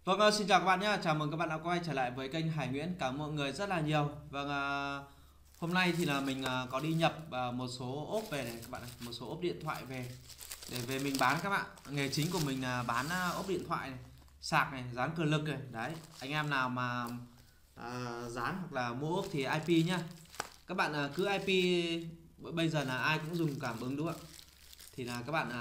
Vâng, xin chào các bạn nhé. Chào mừng các bạn đã quay trở lại với kênh Hải Nguyễn. Cảm ơn mọi người rất là nhiều. Vâng, hôm nay thì là mình có đi nhập một số ốp về này các bạn này, một số ốp điện thoại về để về mình bán các bạn. Nghề chính của mình là bán ốp điện thoại này, sạc này, dán cường lực này. Đấy, anh em nào mà dán hoặc là mua ốp thì IP nhá. Các bạn cứ IP bây giờ là ai cũng dùng cảm ứng đúng không ạ? Thì là các bạn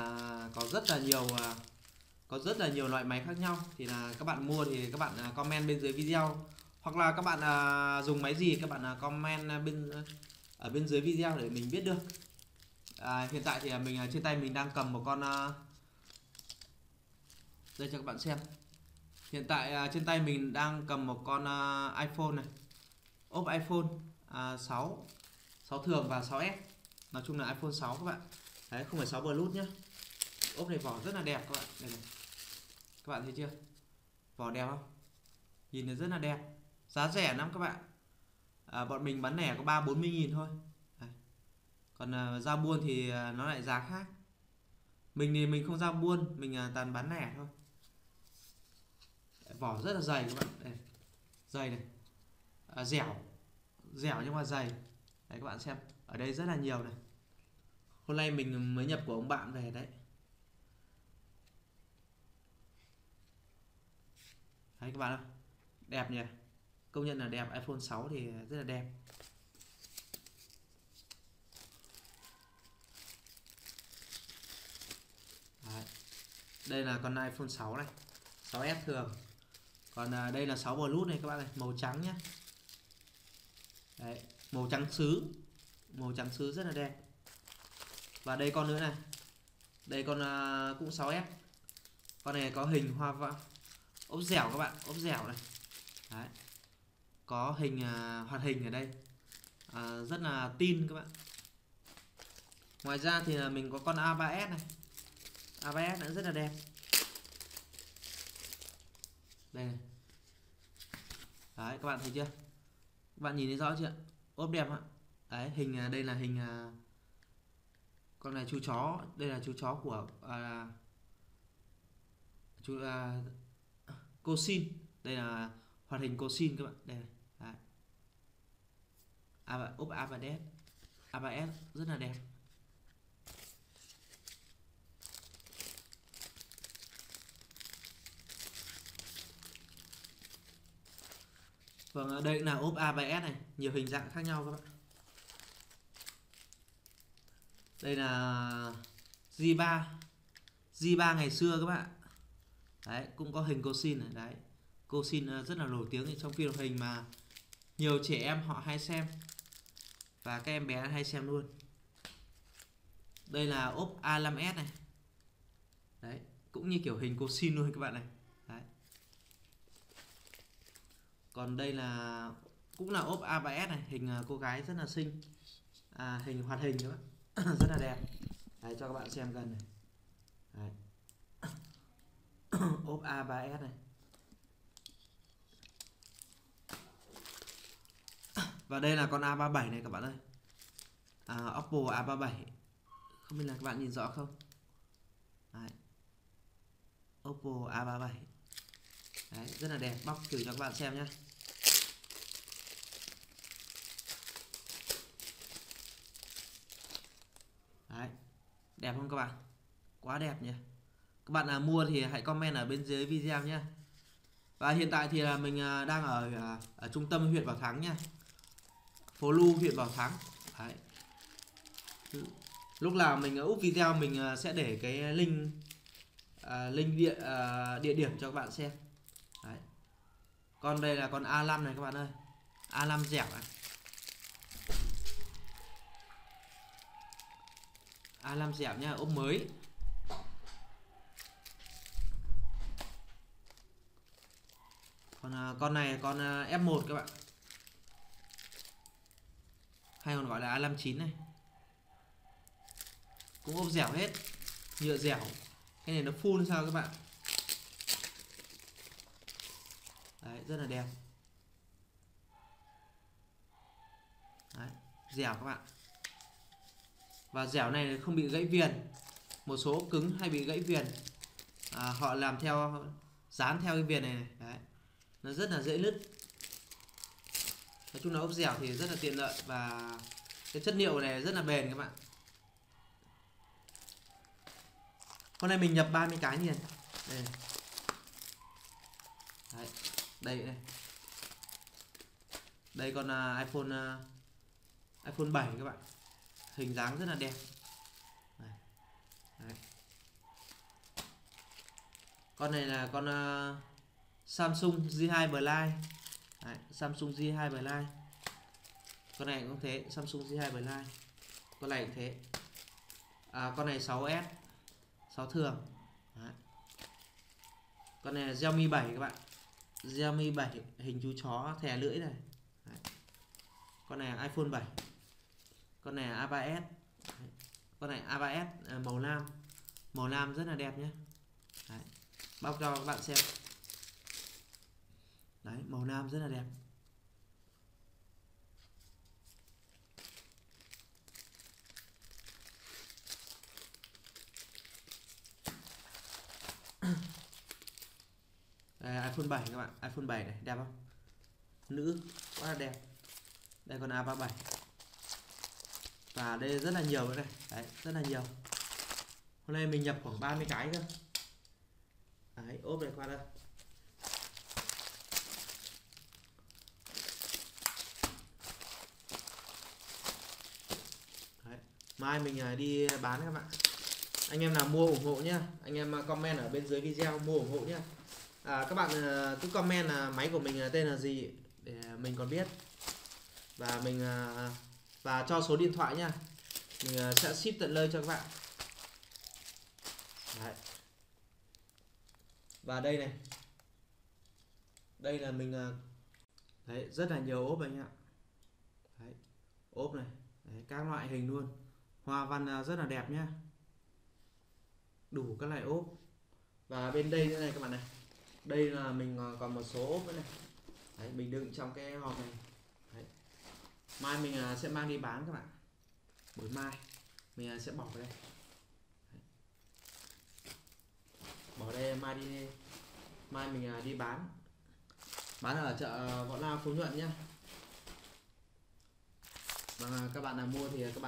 có rất là nhiều loại máy khác nhau, thì là các bạn mua thì các bạn comment bên dưới video, hoặc là các bạn dùng máy gì các bạn comment ở bên dưới video để mình biết được. Hiện tại thì mình trên tay mình đang cầm một con đây cho các bạn xem. Hiện tại trên tay mình đang cầm một con iPhone này, ốp iPhone 6 6 thường và 6S, nói chung là iPhone 6 các bạn. Đấy, không phải 6 Plus nhá. Ốp này vỏ rất là đẹp các bạn. Đây này, các bạn thấy chưa, vỏ đẹp không, nhìn nó rất là đẹp, giá rẻ lắm các bạn. Bọn mình bán lẻ có 30-40 nghìn thôi. Đấy. Còn ra buôn thì nó lại giá khác. Mình thì mình không ra buôn, mình toàn bán lẻ thôi. Đấy, vỏ rất là dày các bạn. Đây, dày này, dẻo dẻo nhưng mà dày. Đấy, các bạn xem ở đây rất là nhiều này. Hôm nay mình mới nhập của ông bạn về đấy. Đấy các bạn ơi, đẹp nhỉ, công nhận là đẹp. iPhone 6 thì rất là đẹp. Đấy. Đây là con iPhone 6 này, 6S thường. Còn đây là 6 Plus này các bạn này, màu trắng nhé. Đấy, màu trắng sứ, màu trắng sứ rất là đẹp. Và đây con nữa này, đây con cũng 6S. Con này có hình hoa văn, ốp dẻo các bạn, ốp dẻo này. Đấy, có hình hoạt hình ở đây, rất là tin các bạn. Ngoài ra thì là mình có con A3S này, A3S cũng rất là đẹp. Đây này. Đấy, các bạn thấy chưa, các bạn nhìn thấy rõ chưa, ốp đẹp ạ. Đấy, hình đây là hình con này chú chó, đây là chú chó của chú Cosin. Đây là hoạt hình Cosin các bạn. Đây này. Đấy. Ốp A3S, A3S rất là đẹp. Vâng, đây là ốp A3S này, nhiều hình dạng khác nhau các bạn. Đây là G3 ngày xưa các bạn. Đấy, cũng có hình Cosin này. Đấy, Cosin rất là nổi tiếng trong phim hoạt hình mà nhiều trẻ em họ hay xem, và các em bé hay xem luôn. Đây là ốp A5S này. Đấy, cũng như kiểu hình Cosin luôn các bạn này. Đấy. Còn đây là cũng là ốp A3S này, hình cô gái rất là xinh, hình hoạt hình các bạn. Rất là đẹp. Đấy, cho các bạn xem gần này. Đấy. Ốp A3S này. Và đây là con A37 này các bạn ơi, Oppo A37. Không biết là các bạn nhìn rõ không. Đấy. Oppo A37. Đấy, rất là đẹp, bóc thử cho các bạn xem nhé. Đấy, đẹp không các bạn, quá đẹp nhỉ. Các bạn mua thì hãy comment ở bên dưới video nhé. Và hiện tại thì là mình đang ở trung tâm huyện Bảo Thắng nha, phố Lu huyện Bảo Thắng. Đấy. Lúc nào mình úp video mình sẽ để cái link địa điểm cho các bạn xem. Đấy. Còn đây là con A5 này các bạn ơi, A5 dẻo này, A5 dẻo nha, ốp mới. Còn con này con F1 các bạn, hay còn gọi là A59 này, cũng ốp dẻo hết, nhựa dẻo. Cái này nó full sao các bạn. Đấy, rất là đẹp. Đấy, dẻo các bạn. Và dẻo này không bị gãy viền. Một số cứng hay bị gãy viền, họ làm theo dán theo cái viền này. Đấy, nó rất là dễ nứt. Nói chung là ốp dẻo thì rất là tiện lợi và cái chất liệu này rất là bền các bạn. Hôm nay mình nhập 30 cái liền. Đây. Đấy, đây này. Đây con iPhone 7 các bạn. Hình dáng rất là đẹp. Đấy. Đấy. Con này là con Samsung J2 Black. Đấy, Samsung J2 Black. Con này cũng thế, Samsung J2 Black. Con này cũng thế. Con này 6S, 6 thường. Đấy. Con này là Xiaomi 7 các bạn. Xiaomi 7 hình chú chó thè lưỡi này. Đấy. Con này là iPhone 7. Con này là A3S. Đấy. Con này A3S màu lam. Màu lam rất là đẹp nhé. Đấy. Bóc cho các bạn xem. Đấy, màu lam rất là đẹp. Đây, iPhone 7 các bạn, iPhone 7 này, đẹp không? Nữ, quá là đẹp. Đây còn A37. Và đây rất là nhiều nữa này. Đấy, rất là nhiều. Hôm nay mình nhập khoảng 30 cái cơ. Đấy, ốp này qua đây. Đấy. Mai mình đi bán các bạn. Anh em nào mua ủng hộ nhá. Anh em comment ở bên dưới video mua ủng hộ nhá. Các bạn cứ comment là máy của mình tên là gì để mình còn biết. Và và cho số điện thoại nhá. Mình sẽ ship tận nơi cho các bạn. Đấy. Và đây này. Đây là mình đấy, rất là nhiều ốp anh ạ. Đấy, ốp này, đấy, các loại hình luôn. Hoa văn rất là đẹp nhá. Đủ các loại ốp. Và bên đây nữa này các bạn này. Đây là mình còn một số ốp nữa này. Đấy, mình đựng trong cái hộp này. Đấy. Mai mình sẽ mang đi bán các bạn. Buổi mai mình sẽ bỏ vào đây. Đấy. Bỏ đây mai mình đi bán ở chợ Võ Lao Phú Nhuận nhá. Và các bạn nào mua thì các bạn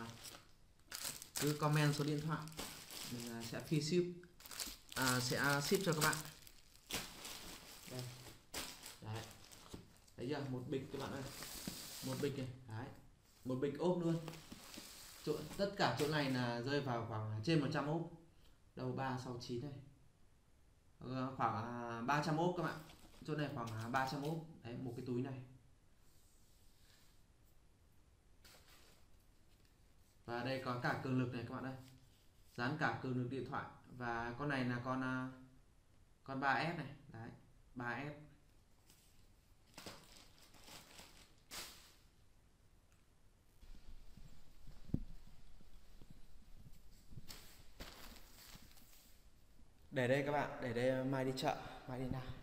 cứ comment số điện thoại, mình sẽ free ship, sẽ ship cho các bạn. Đây. Đấy. Thấy chưa? Một bịch các bạn ơi. Một bịch này. Đấy. Một bịch ốp luôn. Tất cả chỗ này là rơi vào khoảng trên 100 ốp. Đầu 3, 6, 9 này. Khoảng 300 ốp các bạn. Chỗ này khoảng 300 ốp. Đấy, một cái túi này. Và đây có cả cường lực này các bạn ơi. Dán cả cường lực điện thoại. Và con này là con 3S này. Đấy, 3S. Để đây các bạn, để đây mai đi chợ, mai đi nào.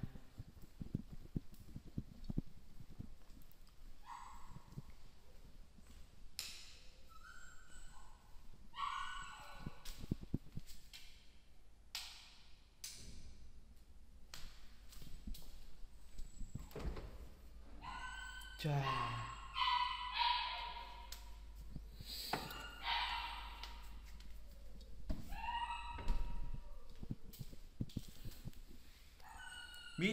Chà. Mít.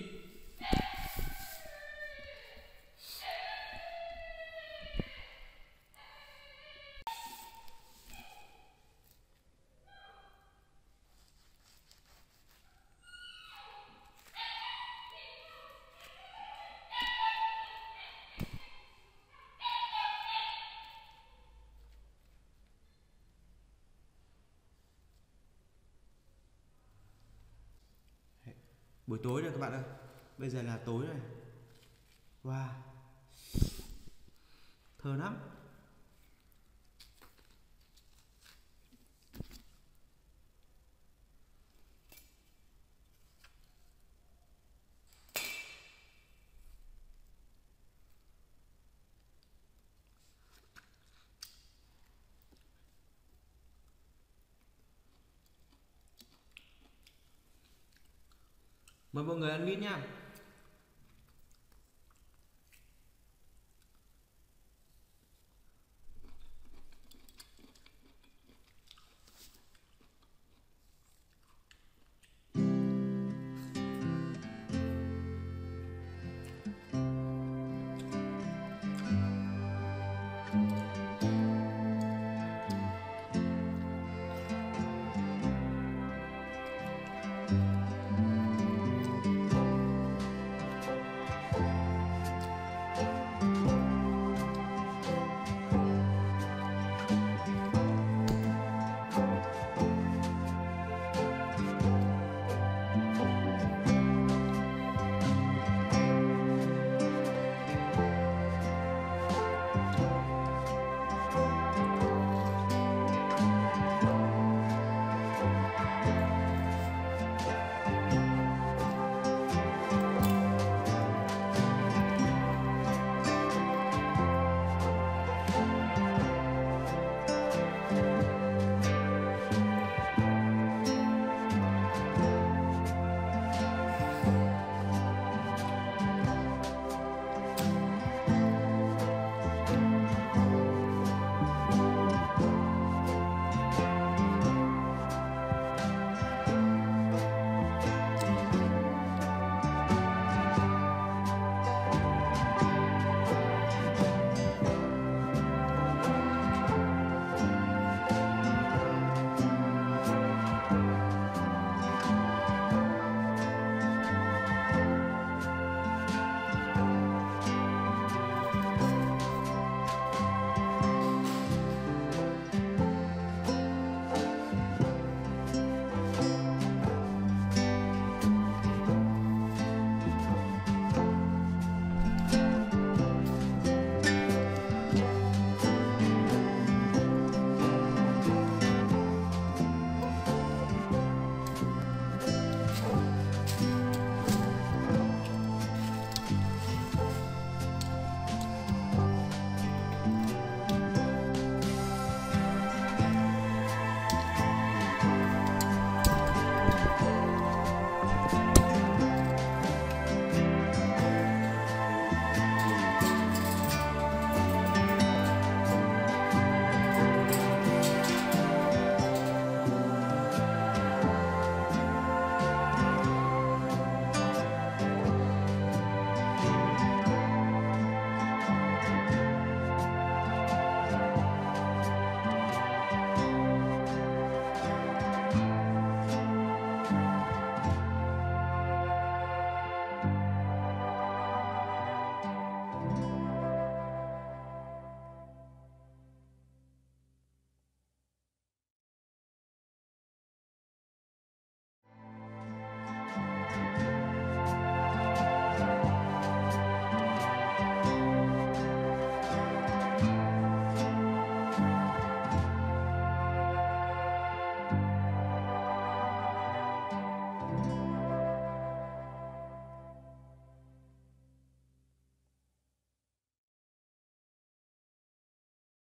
Buổi tối rồi các bạn ơi. Bây giờ là tối rồi. Wow. Thơm lắm. Mời mọi người ăn mít nhá.